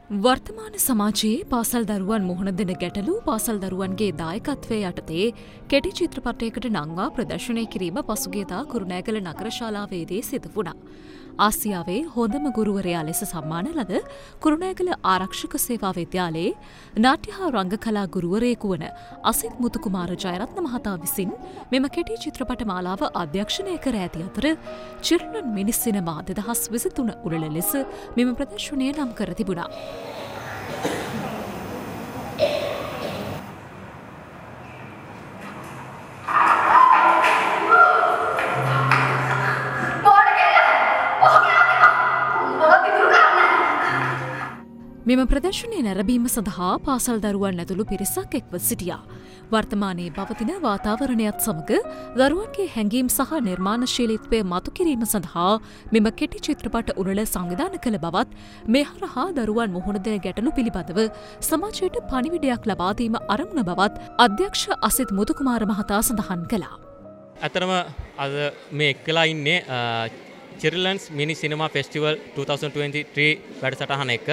වර්තමාන සමාජයේ පාසල් දරුවන් මුහුණ දෙන ගැටලු පාසල් දරුවන්ගේ දායකත්වය යටතේ කෙටි චිත්‍රපටයකට නංවා ප්‍රදර්ශනය කිරීම පසුගියදා කුරුණෑගල නගර ශාලාවේදී සිදු වුණා. ආසියාවේ හොඳම ගුරුවරයා ලෙස සම්මාන ලද කුරුණෑගල ආරක්ෂක සේවා විද්‍යාලයේ නාට්‍ය හා රංගකලා ගුරුවරයෙකු වන අසිත් මුතුකුමාර ජයරත්න මහතා විසින් මෙම කෙටි චිත්‍රපට මාලාව අධ්‍යක්ෂණය කර ඇති අතර චිල්ඩ්‍රන් මිනිස් සිනමා 2023 උළෙල ලෙස මෙම ප්‍රදර්ශනය නම් කර තිබුණා. මෙම ප්‍රදර්ශනය නැරඹීම සඳහා පාසල් දරුවන් ඇතුළු පිරිසක් එක්ව සිටියා. වර්තමානයේ පවතින වාතාවරණයත් සමග දරුවන්ගේ හැඟීම් සහ නිර්මාණශීලීත්වය මතු කිරීම සඳහා මෙම කෙටි චිත්‍රපට උළෙල සංවිධානය කළ බවත් මේ හරහා දරුවන් මුහුණ දෙන ගැටලු පිළිබඳව සමාජයට පණිවිඩයක් ලබා දීම අරමුණ බවත් අධ්‍යක්ෂ අසිත් මුතුකුමාර මහතා සඳහන් කළා. අතරම අද මේ එක්කලා ඉන්නේ චිල්ඩ්‍රන්ස් මිනි සිනමා ෆෙස්ටිවල් 2023 වැඩසටහන එක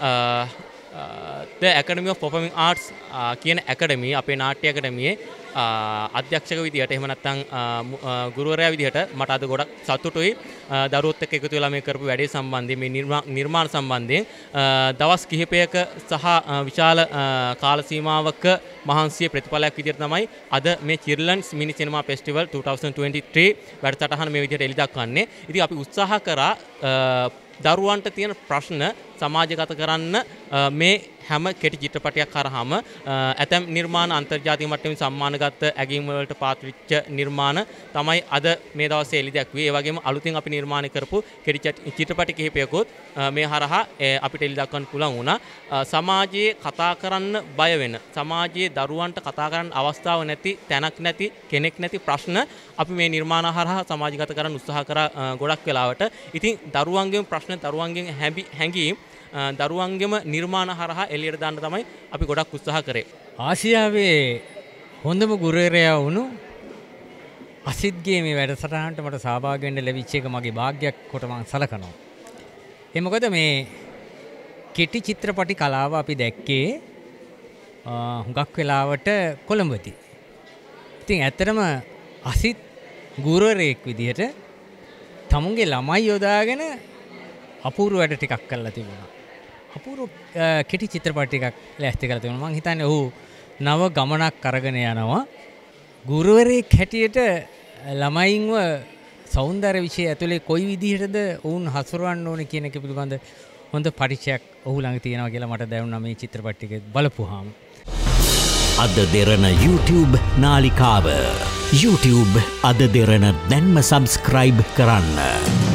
The Academy of Performing Arts කියන ඇකඩමිය අපේ නාට්‍ය ඇකඩමියේ අධ්‍යක්ෂක විදිහට එහෙම නැත්නම් ගුරුවරයා විදිහට මට අද ගොඩක් සතුටුයි දරුවොත් එක්ක එකතු වෙලා මේ කරපු වැඩේ සම්බන්ධයෙන් මේ නිර්මාණ සම්බන්ධයෙන් දවස් කිහිපයක සහ විශාල කාල සීමාවක මහන්සිය ප්‍රතිඵලයක් විදිහට තමයි අද මේ චිල්ඩ්‍රන්ස් මිනි සිනමා ෆෙස්ටිවල් 2023 වැඩසටහන මේ විදිහට එළි දක්වන්නේ. ඉතින් අපි උත්සාහ කරා දරුවන්ට තියෙන ප්‍රශ්න සමාජගත කරන්න මේ හැම කෙටි චිත්‍රපටයක් කරාම ඇතැම් නිර්මාණ අන්තර්ජාතික මට්ටමින් සම්මානගත ඇගීම් වලට පාත්‍ර වෙච්ච නිර්මාණ තමයි අද මේ දවසේ එළි දැක්වේ. ඒ වගේම අලුතින් අපි නිර්මාණය කරපු කෙටි චිත්‍රපට කිහිපයකුත් මේ හරහා අපිට එළි දක්වන්න පුළුවන් වුණා. සමාජයේ කතා කරන්න බය වෙන, සමාජයේ දරුවන්ට කතා කරන්න අවස්ථාව නැති, තැනක් නැති, කෙනෙක් නැති ප්‍රශ්න අපි මේ නිර්මාණ හරහා සමාජගත කරන්න උත්සාහ කරා ගොඩක් වෙලාවට. ඉතින් දරුවන්ගේම ප්‍රශ්න, දරුවන්ගෙන් හැඟීම් දරුවන්ගේම නිර්මාණ හරහා එළියට දාන්න තමයි අපි ගොඩක් උත්සාහ කරේ. ආසියාවේ හොඳම ගුරුවරයා වුණු අසිත්ගේ මේ වැඩසටහනට මට සහභාගී වෙන්න ලැබිච්ච එක මගේ වාග්යක් කොට මම සලකනවා. ඒ මොකද මේ කෙටි චිත්‍රපටි කලාව අපි දැක්කේ හුඟක් වෙලාවට කොළඹදී. ඉතින් ඇත්තටම අසිත් ගුරුවරයෙක් විදිහට තමුන්ගේ ළමයි යොදාගෙන අපූර්ව වැඩ ටිකක් කරලා තිබුණා. අපූර්ව කෙටි චිත්‍රපට ටිකක් ලෑස්ති කරලා තිබුණා. මම හිතන්නේ ඔහු නව ගමනක් අරගෙන යනවා. ගුරුවරයෙක් හැටියට ළමයින්ව සෞන්දර්ය විෂය ඇතුලේ කොයි විදිහටද වුන් හසුරවන්න ඕනේ කියන එක පිළිබඳ හොඳ පරිචයක් ඔහු ළඟ තියෙනවා කියලා මට දැනුණා මේ චිත්‍රපට ටික බලපුවාම. අද දෙරණ YouTube නාලිකාව YouTube අද දෙරණ දැන්ම subscribe කරන්න.